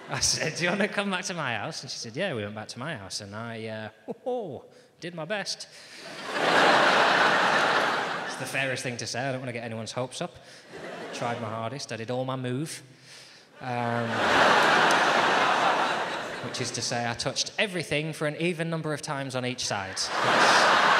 I said, do you want to come back to my house? And she said, yeah, we went back to my house. And I did my best. It's the fairest thing to say. I don't want to get anyone's hopes up. Tried my hardest. I did all my move. Which is to say, I touched everything for an even number of times on each side.